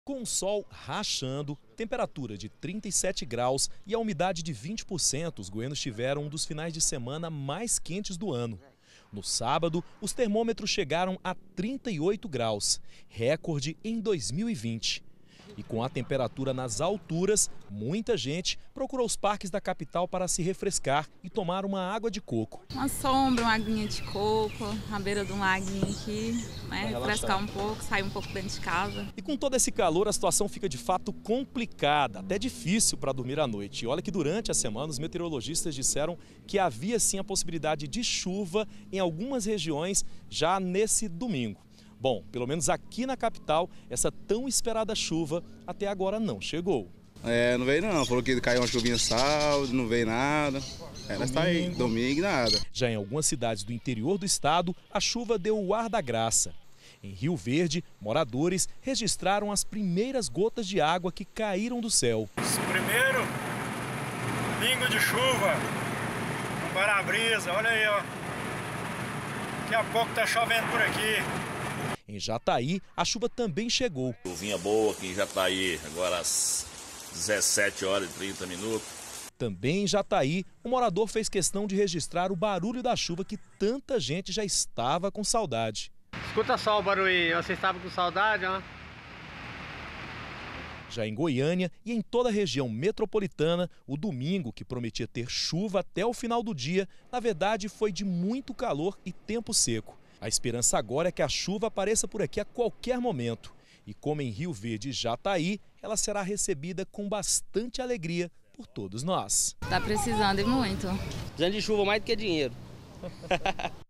Com o sol rachando, temperatura de 37 graus e a umidade de 20%, os goianos tiveram um dos finais de semana mais quentes do ano. No sábado, os termômetros chegaram a 38 graus, recorde em 2020. E com a temperatura nas alturas, muita gente procurou os parques da capital para se refrescar e tomar uma água de coco. Uma sombra, uma aguinha de coco, à beira de um laguinho aqui, né? Refrescar um pouco, sair um pouco dentro de casa. E com todo esse calor, a situação fica de fato complicada, até difícil para dormir à noite. E olha que durante a semana os meteorologistas disseram que havia sim a possibilidade de chuva em algumas regiões já nesse domingo. Bom, pelo menos aqui na capital, essa tão esperada chuva até agora não chegou. Não veio não, falou que caiu uma chuvinha sábado, não veio nada. Nós tá aí, domingo nada. Já em algumas cidades do interior do estado, a chuva deu o ar da graça. Em Rio Verde, moradores registraram as primeiras gotas de água que caíram do céu. Primeiro pingo de chuva, um para-brisa, olha aí, ó. Daqui a pouco tá chovendo por aqui. Em Jataí, a chuva também chegou. Chuvinha boa aqui em Jataí, agora às 17h30. Também em Jataí, o morador fez questão de registrar o barulho da chuva que tanta gente já estava com saudade. Escuta só o barulho, você estava com saudade, ó. Já em Goiânia e em toda a região metropolitana, o domingo, que prometia ter chuva até o final do dia, na verdade foi de muito calor e tempo seco. A esperança agora é que a chuva apareça por aqui a qualquer momento. E como em Rio Verde e Jataí, ela será recebida com bastante alegria por todos nós. Tá precisando e muito. Precisando de chuva mais do que dinheiro.